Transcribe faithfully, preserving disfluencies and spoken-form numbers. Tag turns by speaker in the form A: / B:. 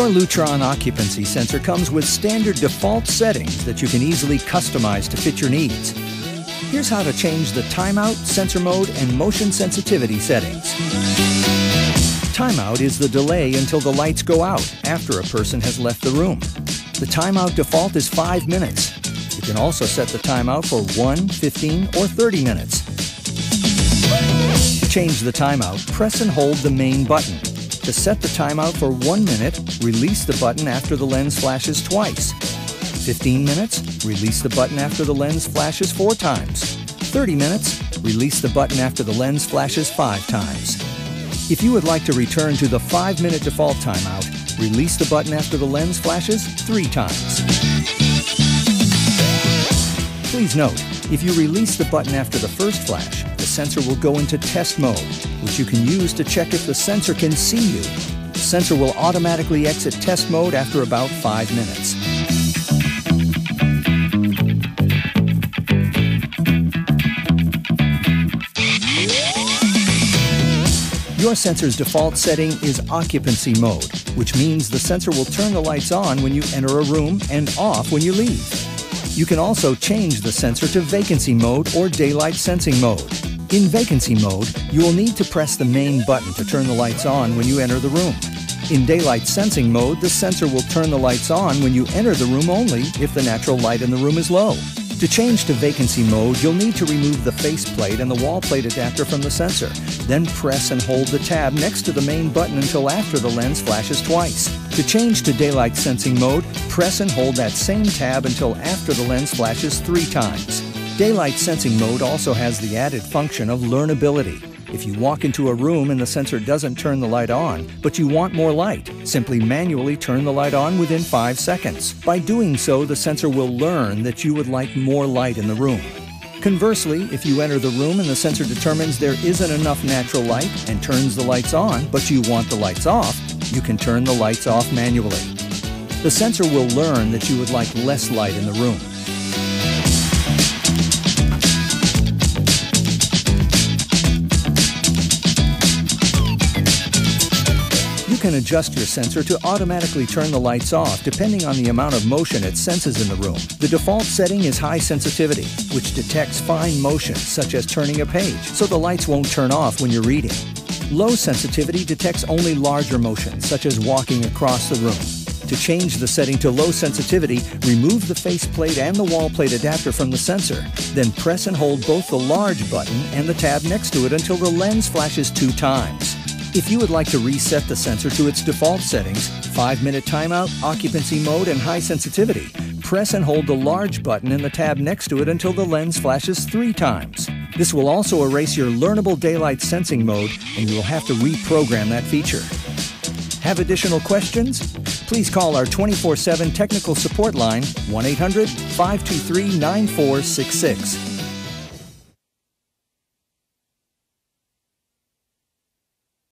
A: Lutron Occupancy Sensor comes with standard default settings that you can easily customize to fit your needs. Here's how to change the timeout, sensor mode, and motion sensitivity settings. Timeout is the delay until the lights go out after a person has left the room. The timeout default is five minutes. You can also set the timeout for one, fifteen, or thirty minutes. To change the timeout, press and hold the main button. To set the timeout for one minute, release the button after the lens flashes twice. fifteen minutes, release the button after the lens flashes four times. thirty minutes, release the button after the lens flashes five times. If you would like to return to the five minute default timeout, release the button after the lens flashes three times. Please note, if you release the button after the first flash, the sensor will go into test mode, which you can use to check if the sensor can see you. The sensor will automatically exit test mode after about five minutes. Your sensor's default setting is occupancy mode, which means the sensor will turn the lights on when you enter a room and off when you leave. You can also change the sensor to vacancy mode or daylight sensing mode. In vacancy mode, you will need to press the main button to turn the lights on when you enter the room. In daylight sensing mode, the sensor will turn the lights on when you enter the room only if the natural light in the room is low. To change to vacancy mode, you'll need to remove the faceplate and the wall plate adapter from the sensor. Then press and hold the tab next to the main button until after the lens flashes twice. To change to daylight sensing mode, press and hold that same tab until after the lens flashes three times. Daylight sensing mode also has the added function of learnability. If you walk into a room and the sensor doesn't turn the light on, but you want more light, simply manually turn the light on within five seconds. By doing so, the sensor will learn that you would like more light in the room. Conversely, if you enter the room and the sensor determines there isn't enough natural light and turns the lights on, but you want the lights off, you can turn the lights off manually. The sensor will learn that you would like less light in the room. You can adjust your sensor to automatically turn the lights off depending on the amount of motion it senses in the room. The default setting is high sensitivity, which detects fine motion such as turning a page, so the lights won't turn off when you're reading. Low sensitivity detects only larger motion, such as walking across the room. To change the setting to low sensitivity, remove the faceplate and the wall plate adapter from the sensor. Then press and hold both the large button and the tab next to it until the lens flashes two times. If you would like to reset the sensor to its default settings, five minute timeout, occupancy mode, and high sensitivity, press and hold the large button and the tab next to it until the lens flashes three times. This will also erase your learnable daylight sensing mode, and you will have to reprogram that feature. Have additional questions? Please call our twenty-four seven technical support line, one eight hundred, five two three, nine four six six.